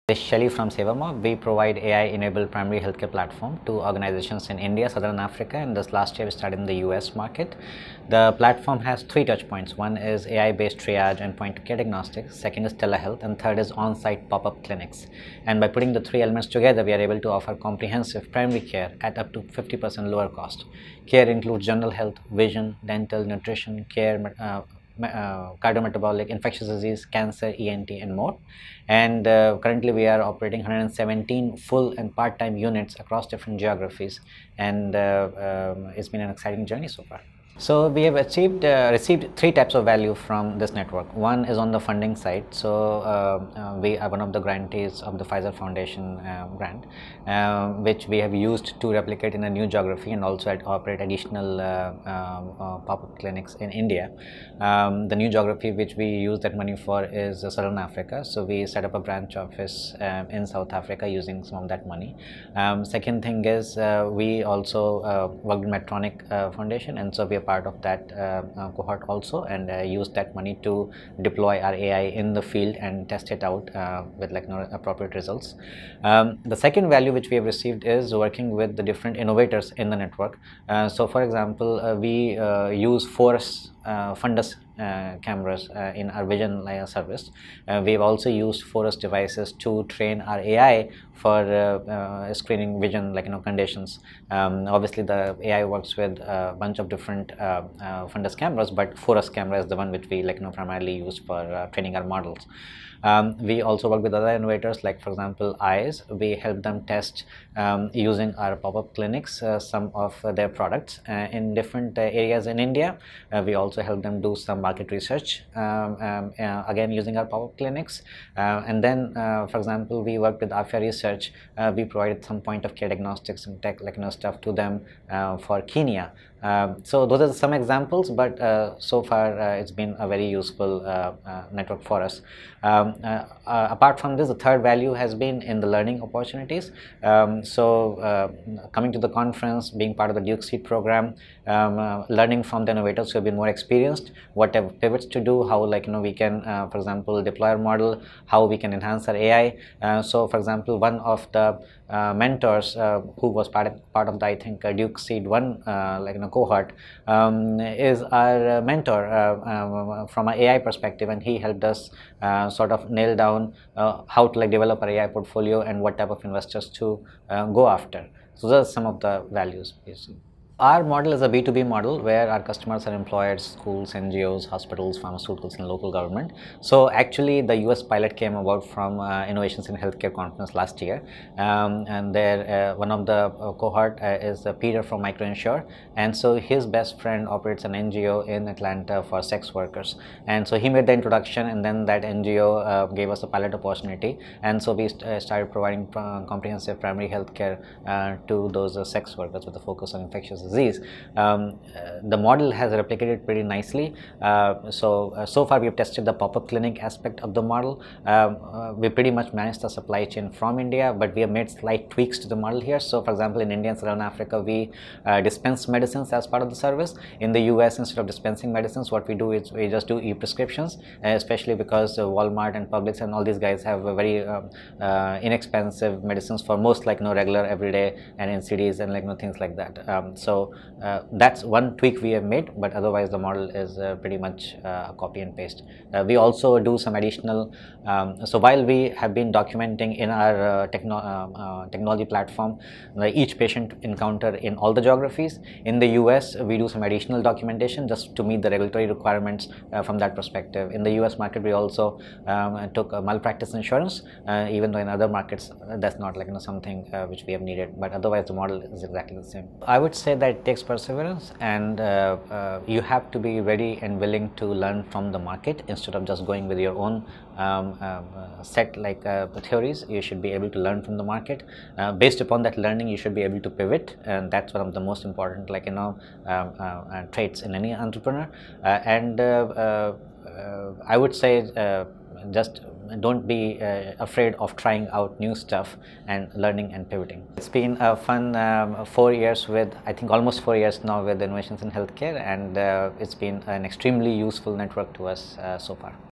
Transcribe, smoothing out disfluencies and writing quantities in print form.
This is Shelley from Sevamob. We provide AI-enabled primary healthcare platform to organizations in India, Southern Africa, and this last year we started in the US market. The platform has three touch points. One is AI-based triage and point-of-care diagnostics. Second is telehealth, and third is on-site pop-up clinics. And by putting the three elements together, we are able to offer comprehensive primary care at up to 50% lower cost. Care includes general health, vision, dental, nutrition, care, cardiometabolic, infectious disease, cancer, ENT, and more. And currently we are operating 117 full and part-time units across different geographies, and it's been an exciting journey so far. So we have received three types of value from this network. One is on the funding side. So we are one of the grantees of the Pfizer Foundation grant, which we have used to replicate in a new geography and also operate additional pop-up clinics in India. The new geography which we use that money for is Southern Africa. So we set up a branch office in South Africa using some of that money. Second thing is we also worked with Medtronic Foundation, and so we are part of that cohort also, and use that money to deploy our AI in the field and test it out with appropriate results. The second value which we have received is working with the different innovators in the network. So for example, we use Forest fundus cameras in our vision layer service. We've also used Forest devices to train our AI for screening vision conditions. Obviously the AI works with a bunch of different fundus cameras, but Forest camera is the one which we primarily use for training our models. We also work with other innovators, like for example eyes. We help them test using our pop-up clinics some of their products in different areas in India. We also help them do some market research again using our pop-up clinics, and then for example we work with Afia Research. We provided some point-of-care diagnostics and tech stuff to them for Kenya. So those are some examples, but so far it's been a very useful network for us. Apart from this, the third value has been in the learning opportunities. Coming to the conference, being part of the Duke Seed program, learning from the innovators who have been more experienced, what pivots to do, how we can for example deploy our model, how we can enhance our AI. So for example, one of the mentors who was part of the I think Duke Seed 1 cohort is our mentor from an AI perspective, and he helped us sort of nail down how to develop our AI portfolio and what type of investors to go after. So those are some of the values basically. Our model is a B2B model where our customers are employers, schools, NGOs, hospitals, pharmaceuticals, and local government. So actually the US pilot came about from Innovations in Healthcare conference last year, and there one of the cohort is Peter from Microinsure, and so his best friend operates an NGO in Atlanta for sex workers, and so he made the introduction, and then that NGO gave us a pilot opportunity, and so we started providing comprehensive primary healthcare to those sex workers with a focus on infectious disease. The model has replicated pretty nicely. So far we have tested the pop-up clinic aspect of the model. We pretty much managed the supply chain from India, but we have made slight tweaks to the model here. So for example, in India and Southern Africa, we dispense medicines as part of the service. In the US, instead of dispensing medicines, what we do is we just do e-prescriptions, especially because Walmart and Publix and all these guys have a very inexpensive medicines for most regular everyday and NCDs and things like that. So that's one tweak we have made, but otherwise the model is pretty much a copy and paste. We also do some additional, so while we have been documenting in our technology platform each patient encounter in all the geographies, in the US we do some additional documentation just to meet the regulatory requirements from that perspective. In the US market we also took malpractice insurance, even though in other markets that's not something which we have needed, but otherwise the model is exactly the same. I would say that it takes perseverance, and you have to be ready and willing to learn from the market instead of just going with your own set theories. You should be able to learn from the market. Based upon that learning, you should be able to pivot, and that's one of the most important traits in any entrepreneur. I would say just don't be afraid of trying out new stuff and learning and pivoting. It's been a fun 4 years with, I think almost 4 years now with Innovations in Healthcare, and it's been an extremely useful network to us so far.